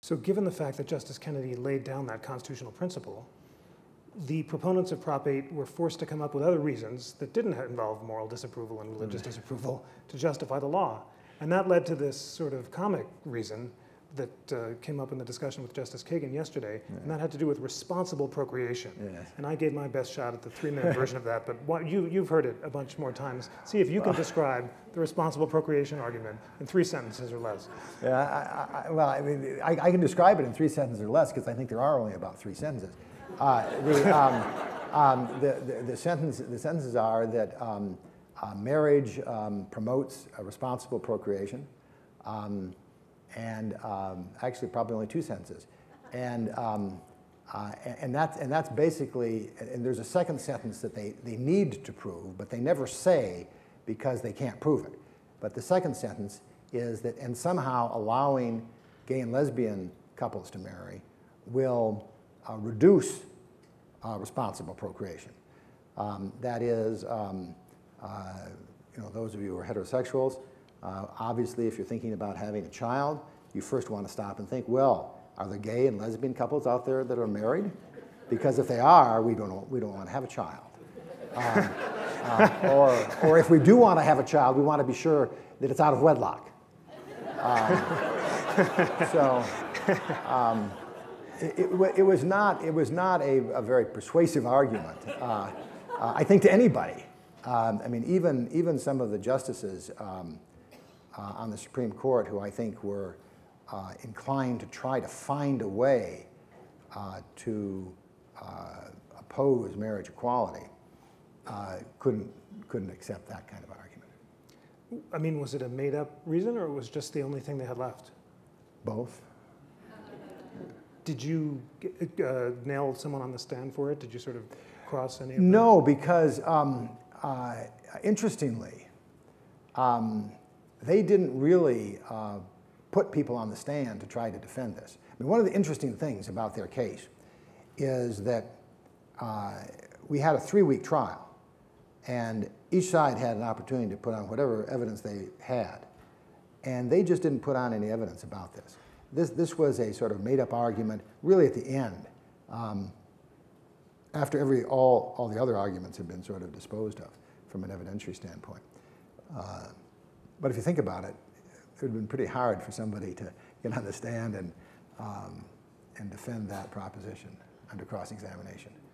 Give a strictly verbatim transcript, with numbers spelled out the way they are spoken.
So given the fact that Justice Kennedy laid down that constitutional principle, the proponents of Prop eight were forced to come up with other reasons that didn't involve moral disapproval and religious mm-hmm. disapproval to justify the law. And that led to this sort of comic reason that uh, came up in the discussion with Justice Kagan yesterday, yeah. and that had to do with responsible procreation. Yes. And I gave my best shot at the three-minute version of that, but what, you, you've heard it a bunch more times. See if you can describe the responsible procreation argument in three sentences or less. Yeah, I, I, well, I mean, I, I can describe it in three sentences or less because I think there are only about three sentences. Uh, the, um, um, the, the, the, sentence, the sentences are that um, uh, marriage um, promotes a responsible procreation. Um, and um, actually probably only two sentences. And, um, uh, and, that's, and that's basically, and there's a second sentence that they, they need to prove, but they never say because they can't prove it. But the second sentence is that, and somehow allowing gay and lesbian couples to marry will uh, reduce uh, responsible procreation. Um, that is, um, uh, you know, those of you who are heterosexuals, Uh, obviously, if you're thinking about having a child, you first want to stop and think, well, are there gay and lesbian couples out there that are married? Because if they are, we don't, we don't want to have a child. Um, uh, or, or if we do want to have a child, we want to be sure that it's out of wedlock. Um, so um, it, it, it was not, it was not a, a very persuasive argument, uh, uh, I think, to anybody. Um, I mean, even, even some of the justices um, Uh, on the Supreme Court who I think were uh, inclined to try to find a way uh, to uh, oppose marriage equality uh, couldn't, couldn't accept that kind of argument. I mean, was it a made-up reason, or it was just the only thing they had left? Both. Did you uh, nail someone on the stand for it? Did you sort of cross any of No, them? because um, uh, interestingly, um, they didn't really uh, put people on the stand to try to defend this. I mean, one of the interesting things about their case is that uh, we had a three-week trial, and each side had an opportunity to put on whatever evidence they had, and they just didn't put on any evidence about this. This, this was a sort of made-up argument, really at the end, um, after every, all, all the other arguments had been sort of disposed of from an evidentiary standpoint. Uh, But if you think about it, it would have been pretty hard for somebody to get on the stand and, um, and defend that proposition under cross-examination.